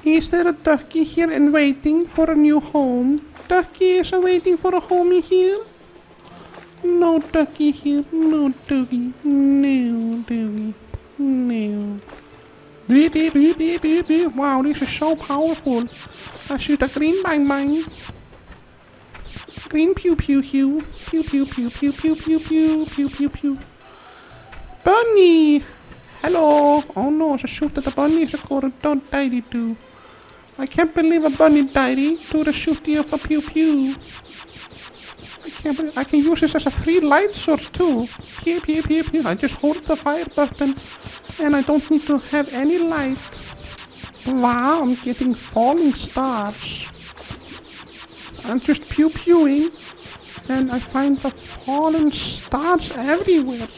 Is there a ducky here and waiting for a new home? Ducky is waiting for a home here? No ducky here, no doggy, no doggy, no. Beep, beep, beep, beep, beep, beep. Wow, this is so powerful. I shoot a green bang bang. Green pew pew pew. Pew pew pew pew pew pew pew pew pew pew. Bunny! Hello! Oh no, I shoot at the bunny. It's a don't die too. I can't believe a bunny died to the shooty of a pew pew. I can't believe I can use this as a free light source too. Pew pew pew pew. I just hold the fire button and I don't need to have any light. Wow, I'm getting falling stars. I'm just pew pewing and I find the fallen stars everywhere.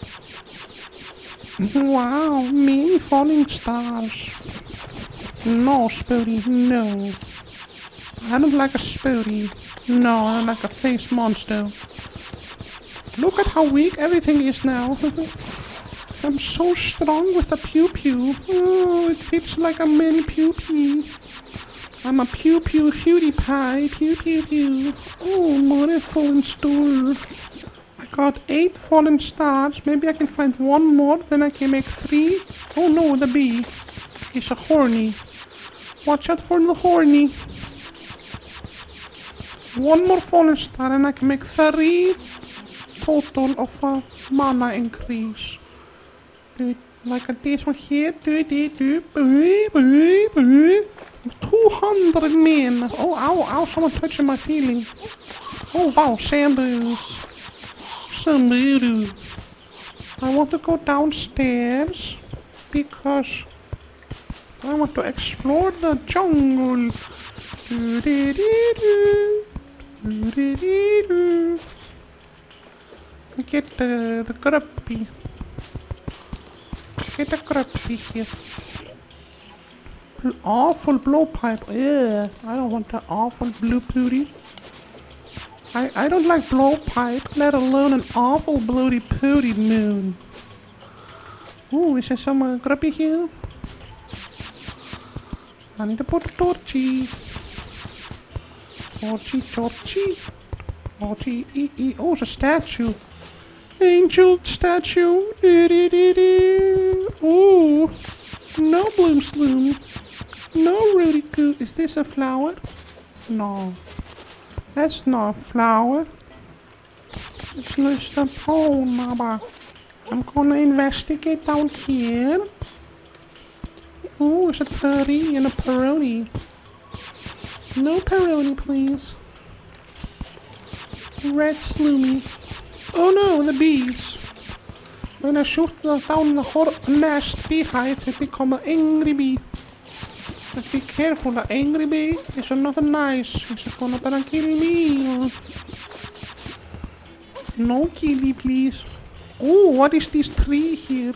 Wow, many falling stars. No, Spooty, no. I don't like a Spooty. No, I don't like a face monster. Look at how weak everything is now. I'm so strong with a pew-pew. Oh, it feels like a mini pew-pew. I'm a pew-pew cutie pie. Pew-pew-pew. Oh, more fallen star. I got 8 fallen stars. Maybe I can find one more, then I can make 3. Oh no, the bee. He's a horny. Watch out for the horny. One more fallen star and I can make 3 total of a mana increase. Like this one here. 200 men. Oh, ow, ow, someone touching my feeling. Oh wow, sandals. Samuru. I want to go downstairs because I want to explore the jungle. Get the grubby. Get the grubby here. Awful blowpipe. Ugh, I don't want that awful blue booty. I don't like blowpipe, let alone an awful bloody pooty moon. Ooh, is there some grubby here? I need to put a torchy. Torchy, torchy. Torchy, oh, it's a statue. Angel statue. Ooh. No bloom sloom. No Rudy Goo. Is this a flower? No. That's not a flower. It's just a pole, Mama. I'm gonna investigate down here. Ooh, it's a purdy and a Peroni. No Peroni, please. Red Sloomy. Oh no, the bees. When I shoot down the nest beehive, it becomes an angry bee. But be careful, the angry bee is not nice. It's gonna kill me. No killie, please. Oh, what is this tree here?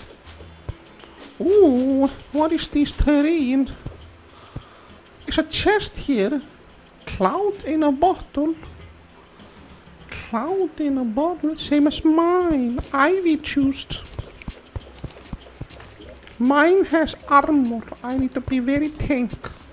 Oh, what is this terrain? Is a chest here? Cloud in a bottle? Cloud in a bottle? Same as mine. Ivy juiced. Mine has armor. I need to be very tank.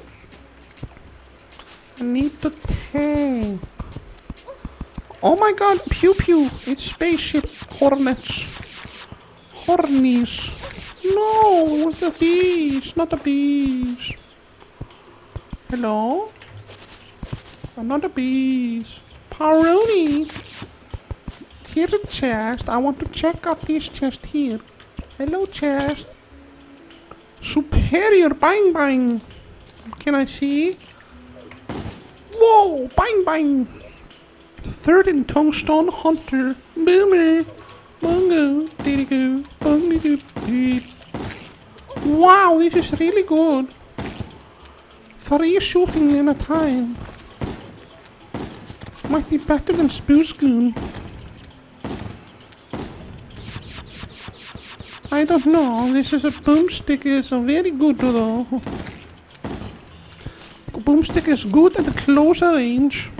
I need to tank. Oh my god, pew pew. It's spaceship hornets. Hornies. No, the bees, not the bees. Hello? Not the bees. Peroni. Here's a chest. I want to check out this chest here. Hello, chest. Superior bang bang. Can I see? Whoa, bang bang. The 13 tungstone hunter. Boomer. Bungo. Diddy-goo. Bungo-goo. Wow, this is really good. 3 shooting in a time. Might be better than Spoosgoon. I don't know. This is a boomstick. Is very good though. Boomstick is good at a closer range.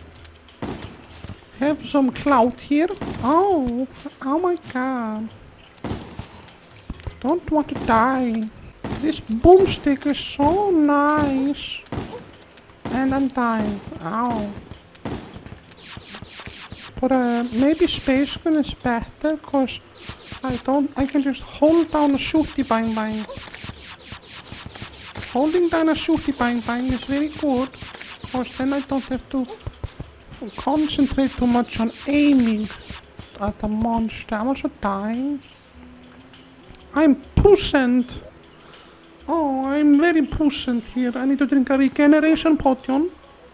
Have some clout here. Oh my god. Don't want to die. This boomstick is so nice. And I'm dying. Ow. But maybe Space Gun is better, cause I can just hold down a shooty bang bang. Holding down a shooty bang bang is very good, cause then I don't have to concentrate too much on aiming at the monster. I'm also dying. I'm puissant. Oh, I'm very puissant here. I need to drink a regeneration potion.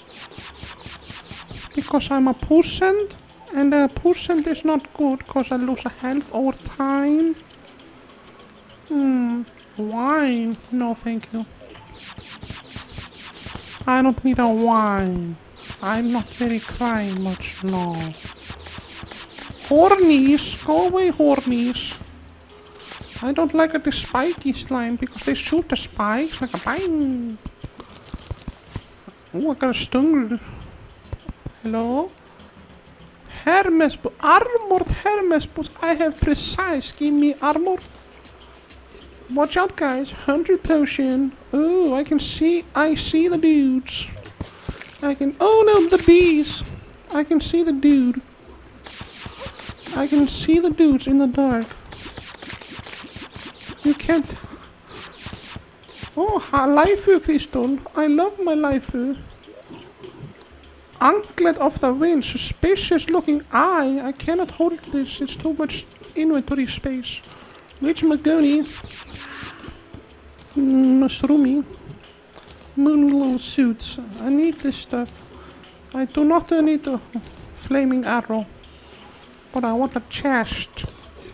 Because I'm a puissant. And a puissant is not good because I lose a health over time. Wine? No, thank you. I don't need a wine. I'm not very crying much, no. Hornies! Go away, hornies! I don't like the spiky slime because they shoot the spikes like a bang! Oh, I got a stung. Hello? Hermes boots. Armored Hermes boots. I have precise. Give me armor. Watch out, guys. 100 potion. Oh, I see the dudes. Oh no, the bees. I can see the dude. I can see the dudes in the dark. You can't. Oh, Laifu crystal. I love my Laifu. Anklet of the wind. Suspicious looking eye. I cannot hold this. It's too much inventory space. Rich Magoni. Mushroomy. Moonlow suits. I need this stuff. I do not need a flaming arrow. But I want a chest.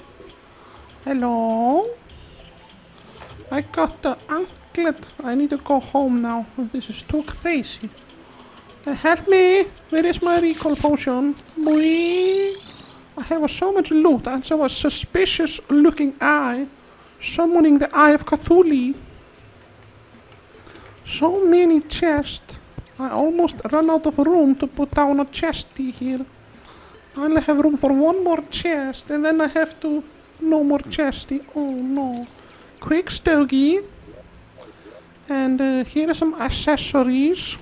Hello? I got the anklet. I need to go home now. This is too crazy. Help me! Where is my recall potion? Boing. I have so much loot. I have a suspicious looking eye. Summoning the Eye of Cthulhu. So many chests. I almost run out of room to put down a chesty here. I only have room for one more chest and then I have to... No more chesty. Oh no. Quick stogie. And here are some accessories.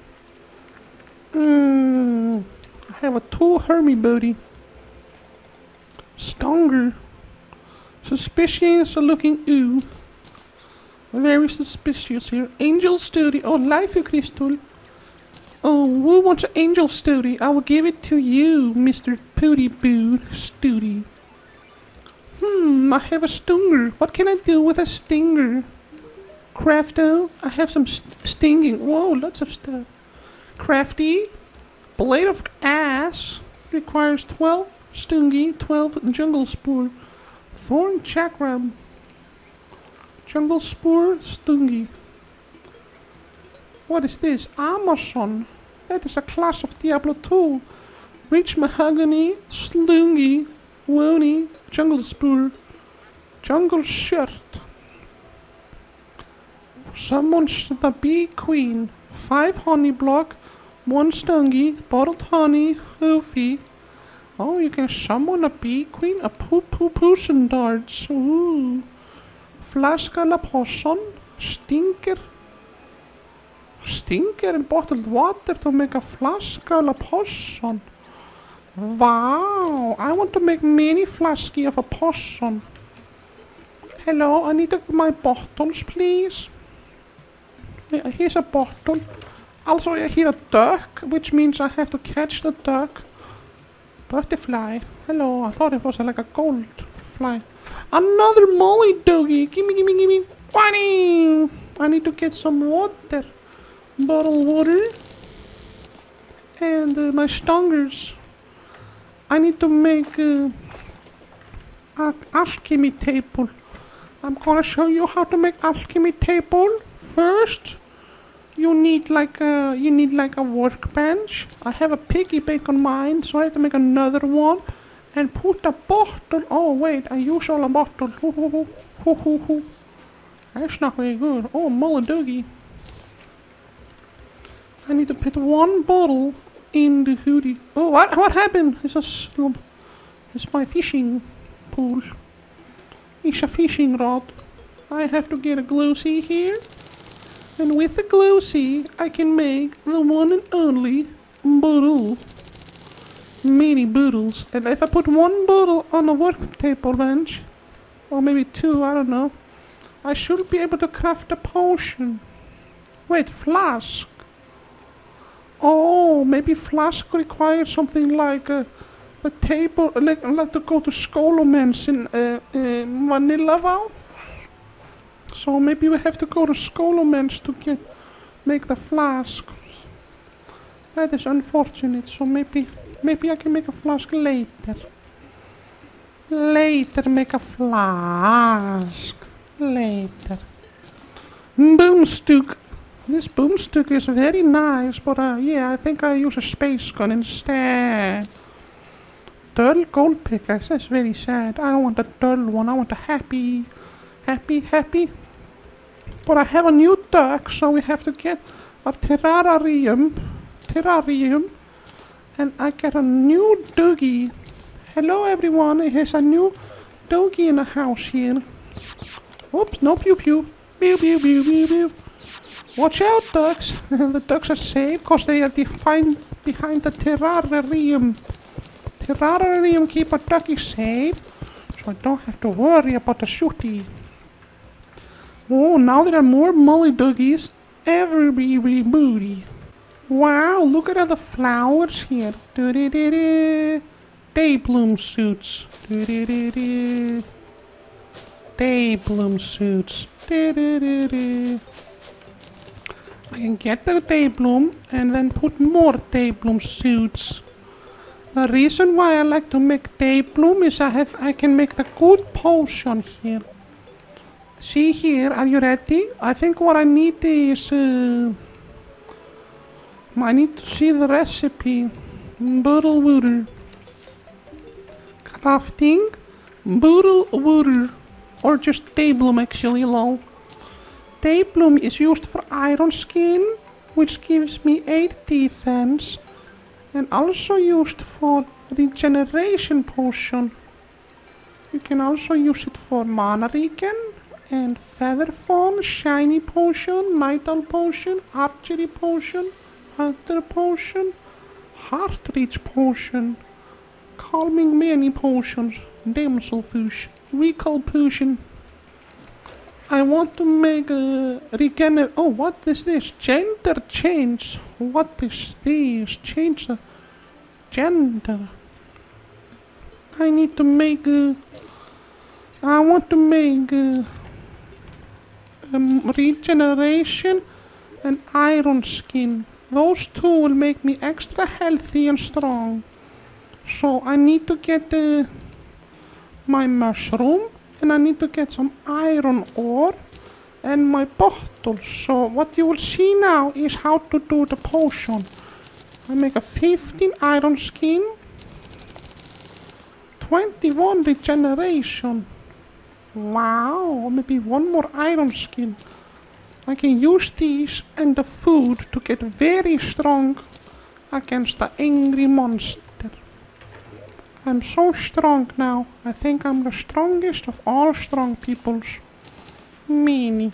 I have a 2 Hermie booty. Stronger. Suspicious looking ooh. Very suspicious here. Angel Study. Oh, Life Crystal. Oh, who wants an Angel Study? I will give it to you, Mr. Pooty Boo Study. I have a stinger. What can I do with a stinger? Crafto. I have some stinging. Whoa, lots of stuff. Crafty. Blade of Ass. Requires 12 stingy, 12 jungle spore. Thorn chakram. Jungle spore, stingy. What is this? Amazon. That is a class of Diablo 2. Rich mahogany, slungy, wony, jungle spore, jungle shirt. Summons the bee queen. 5 honey block, 1 stungy, bottled honey, hoofy. Oh, you can summon a bee queen, a potion darts. Ooh. Flaska la potion, stinker. Stinker and bottled water to make a flaska la potion. Wow, I want to make mini flasky of a potion. Hello, I need my bottles, please. Here's a bottle. Also, I hear a duck, which means I have to catch the duck. Butterfly. Hello, I thought it was like a gold fly. Another molly doggy. Gimme. Whining. I need to get some water. Bottled water. And my stingers. I need to make an alchemy table. I'm gonna show you how to make alchemy table. First, you need like a workbench. I have a piggy bank on mine, so I have to make another one and put a bottle. Oh wait, I use all a bottle. That's not very good. Oh, Mulladoogie. I need to put 1 bottle in the hoodie. Oh, what happened? It's my fishing pool. It's a fishing rod. I have to get a Gloosy here. And with the Gloosy, I can make the one and only Boodle. Mini Boodles. And if I put one Boodle on the work table bench, or maybe two, I don't know, I should be able to craft a potion. Wait, flask. Oh, maybe flask requires something like the table, like to go to Scholomens in Vanillavale. So maybe we have to go to Scholomens to make the flask. That is unfortunate. So maybe I can make a flask later. Later, make a flask. Later. Boomstick. This boomstick is very nice, but yeah, I think I use a space gun instead. Dull gold pickaxe, that's very sad. I don't want a dull one, I want a happy. But I have a new duck, so we have to get a terrarium, and I get a new doggy. Hello everyone, here's a new doggy in the house here. Oops, no pew pew. Pew pew pew pew pew. Watch out, ducks. The ducks are safe because they are behind the terrarium. Terrarium keep a ducky safe, so I don't have to worry about the shooty. Oh, now there are more molly duggies every booty. Wow, look at all the flowers here. Day bloom suits. Day bloom suits. I can get the day bloom and then put more day bloom suits. The reason why I like to make day bloom is I can make the good potion here. See here, are you ready? I think what I need is I need to see the recipe. Boodle water. Crafting boodle water, or just day bloom actually, lol. Day bloom is used for iron skin, which gives me 8 defense, and also used for regeneration potion. You can also use it for mana regen and feather fall, shiny potion, night owl potion, archery potion, hunter potion, heart reach potion, calming many potions, damsel fish, recall potion. I want to make a oh, what is this? Gender change. What is this? Change the gender. I need to make I want to make regeneration and iron skin. Those two will make me extra healthy and strong. So I need to get my mushroom, and I need to get some iron ore and my bottle. So what you will see now is how to do the potion. I make a 15 iron skin, 21 regeneration. Wow, maybe one more iron skin. I can use these and the food to get very strong against the angry monster. I'm so strong now. I think I'm the strongest of all strong peoples. Mini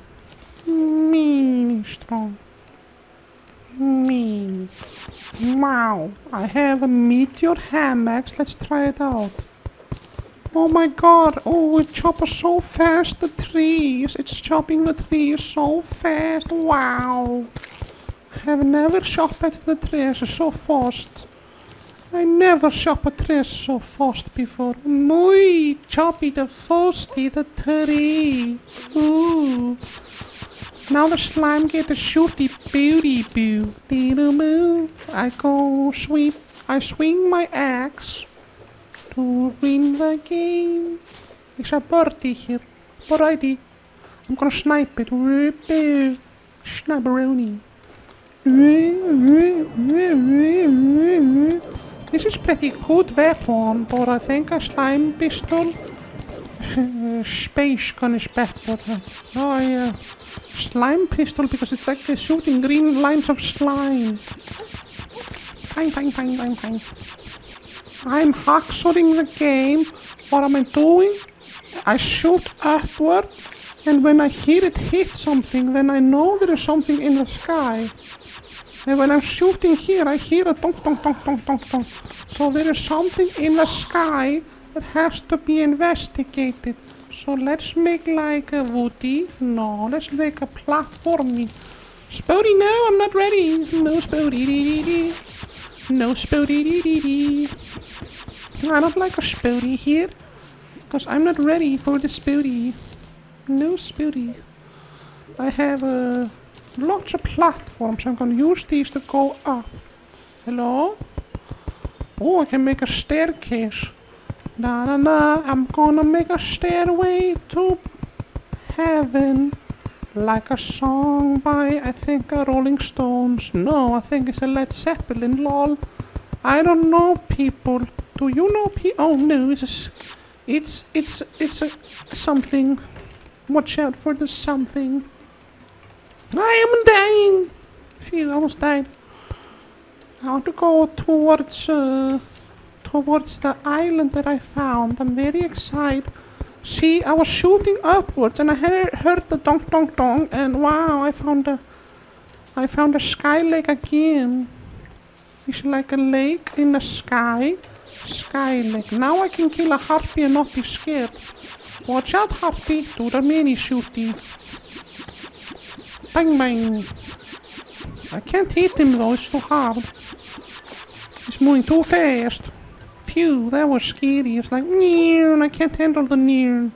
strong. Mini. Wow, I have a meteor hammock. Let's try it out. Oh my god, oh, it chops so fast the trees. It's chopping the trees so fast. Wow. I have never chopped at the trees so fast. I never chop a tree so fast before. Muy choppy the frosty the tree. Ooh. Now the slime get a shooty beauty boo. Dee-doo-moo. I go sweep. I swing my axe to win the game. There's a birdie here. Birdie. I'm gonna snipe it. Snabberoni. This is pretty good weapon, but I think a slime pistol, space gun is better. Oh yeah, slime pistol because it's like they're shooting green lines of slime. Bang, bang, bang, bang, bang. I'm hacksawing the game. What am I doing? I shoot upward And when I hear it hit something, then I know there is something in the sky. And when I'm shooting here, I hear a donk, donk, donk, donk, donk, donk. So there is something in the sky that has to be investigated. So let's make like a Woody. No, let's make a platformy. Spody, no, I'm not ready. No, Spody. No, Spody. I don't like a Spody here. Because I'm not ready for the Spody. No, Spody. I have lots of platforms. I'm gonna use these to go up. Hello? Oh, I can make a staircase. I'm gonna make a stairway to heaven. Like a song by, I think, Rolling Stones. No, I think it's a Led Zeppelin, lol. I don't know, people. Do you know people? Oh no, it's a something. Watch out for the something. I am dying. Phew, I almost died. I want to go towards the island that I found. I'm very excited. See, I was shooting upwards and I heard the donk donk donk, and wow, I found a sky lake again. It's like a lake in the sky. Sky lake. Now I can kill a harpy and not be scared. Watch out, harpy. Do the mini shooty. Bang bang. I can't hit him though, it's too hard. He's moving too fast. Phew, that was scary. It's like, and I can't handle the near.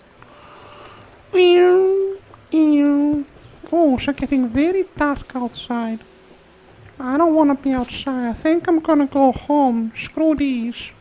Oh, it's getting very dark outside. I don't want to be outside. I think I'm gonna go home. Screw these.